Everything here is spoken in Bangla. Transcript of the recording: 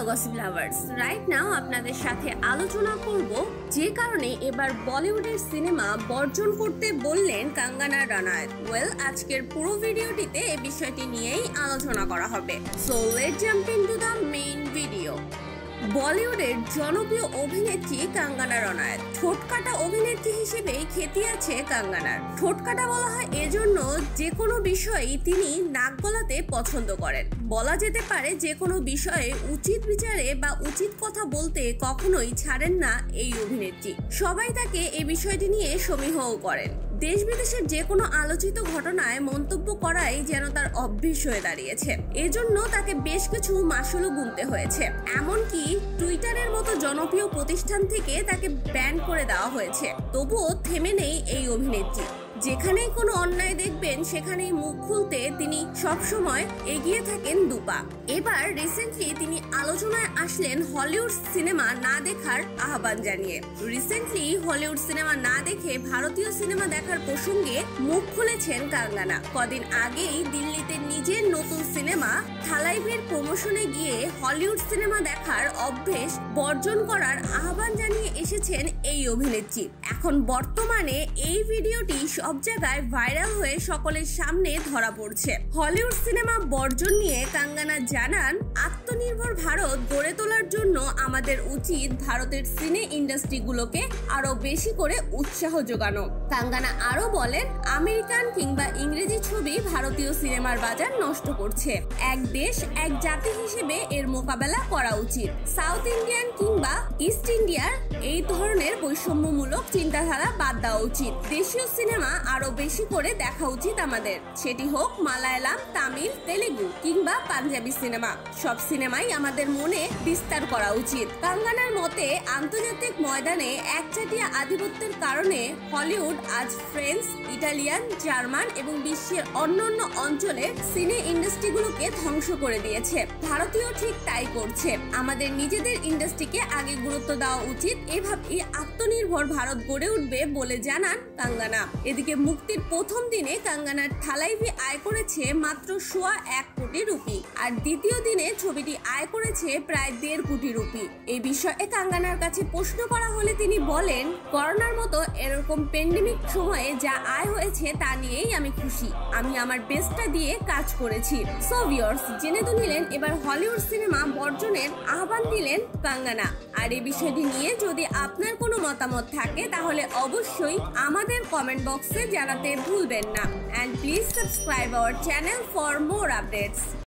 গসিপ লাভার্স, রাইট নাও আপনাদের সাথে আলোচনা করব যে কারণে এবার বলিউডের সিনেমা বর্জন করতে বললেন কাঙ্গানা রানাউত। আজকের পুরো ভিডিওটিতে এই বিষয়টি নিয়েই আলোচনা করা হবে। So let's jump into the main video. বলিউডের জনপ্রিয় অভিনেত্রী কাঙ্গানা রানাউত ঠোঁটকাটা অভিনেত্রী হিসেবেই খ্যাতি আছে কাঙ্গানার। ঠোঁটকাটা বলা হয় এজন্য যে কোনো বিষয়েই তিনি নাক গলাতে পছন্দ করেন। বলা যেতে পারে যে কোনো বিষয়ে উচিত বিচারে বা উচিত কথা বলতে কখনোই ছাড়েন না এই অভিনেত্রী। সবাই তাকে এই বিষয়টি নিয়ে সমীহও করেন। দেশ বিদেশের যে কোনো আলোচিত ঘটনায় মন্তব্য করাই যেন তার অভ্যেস হয়ে দাঁড়িয়েছে। এজন্য তাকে বেশ কিছু মাশুলও গুনতে হয়েছে। এমনকি টুইটারের মতো জনপ্রিয় প্রতিষ্ঠান থেকে তাকে ব্যান করে দেওয়া হয়েছে। তবুও থেমে নেই এই অভিনেত্রী। যেখানেই কোনো অন্যায় দেখবেন সেখানেই মুখ খুলতে তিনি সবসময় এগিয়ে থাকেন দুপা। এবার রিসেন্টলি তিনি আলোচনায় আসলেন হলিউড সিনেমা না দেখার আহ্বান জানিয়ে। রিসেন্টলি হলিউড সিনেমা না দেখে ভারতীয় সিনেমা দেখার প্রসঙ্গে মুখ খুলেছেন কাঙ্গানা। কদিন আগেই দিল্লিতে নিজের নতুন সিনেমা থালাইভির প্রমোশনে গিয়ে হলিউড সিনেমা দেখার অভ্যেস বর্জন করার আহ্বান জানিয়ে এসেছেন এই অভিনেত্রী। এখন বর্তমানে এই ভিডিওটি সব জায়গায় ভাইরাল হয়ে সকলের সামনে ধরা পড়ছে। হলিউড সিনেমা বর্জন নিয়ে কাঙ্গানা জানান, আত্মনির্ভর ভারত গড়ে তোলার জন্য আমাদের উচিত ভারতের সিনে ইন্ডাস্ট্রিগুলোকে আরো বেশি করে উৎসাহ যোগানো। কাঙ্গানা আরো বলেন, আমেরিকান কিংবা ইংরেজি ছবি ভারতীয় সিনেমার বাজার নষ্ট করছে। এক দেশ এক জাতি হিসেবে এর মোকাবেলা করা উচিত। সাউথ ইন্ডিয়ান কিংবা ইস্ট ইন্ডিয়ার এই ধরনের বৈষম্যমূলক চিন্তাধারা বাদ দেওয়া উচিত। দেশীয় সিনেমা আরো বেশি করে দেখা উচিত আমাদের, সেটি হোক মালায়ালাম, তামিল, তেলেগু কিংবা পাঞ্জাবি সিনেমা। সব সিনেমাই আমাদের মনে বিস্তার করা উচিত। কাঙ্গানার মতে আন্তর্জাতিক ময়দানে একচাটিয়া আধিপত্যের কারণে হলিউড আজ ফ্রেঞ্চ, ইটালিয়ান, জার্মান এবং বিশ্বের অন্যান্য অঞ্চলের সিনে ইন্ডাস্ট্রিগুলোকে ধ্বংস করে দিয়েছে। ভারতীয় ঠিক তাই করছে। আমাদের নিজেদের ইন্ডাস্ট্রিকে আগে গুরুত্ব দেওয়া উচিত। এভাবেই আত্মনির্ভর ভারত গড়ে উঠবে বলে জানান কাঙ্গানা। এদিকে মুক্তির প্রথম দিনে কাঙ্গানার থালাইভি আয় করেছে মাত্র 1.25 কোটি রুপি, আর দ্বিতীয় দিনে ছবিটি আয় করেছে প্রায় 1.5 কোটি রুপি। এই বিষয়ে কাঙ্গানার কাছে প্রশ্ন করা হলে তিনি বলেন, করোনার মতো এরকম প্যান্ডেমিক সময়ে যা আয় হয়েছে তা নিয়েই আমি খুশি। আমি আমার বেস্টটা দিয়ে কাজ করেছি। সো ভিউয়ার্স, জেনে তো নিলেন এবার হলিউড সিনেমা বর্জনের আহ্বান দিলেন কাঙ্গানা। আর এই বিষয়টি নিয়ে যদি আপনার কোনো মতামত থাকে তাহলে অবশ্যই আমাদের কমেন্ট বক্সে জানাতে ভুলবেন না। And please subscribe our channel for more updates.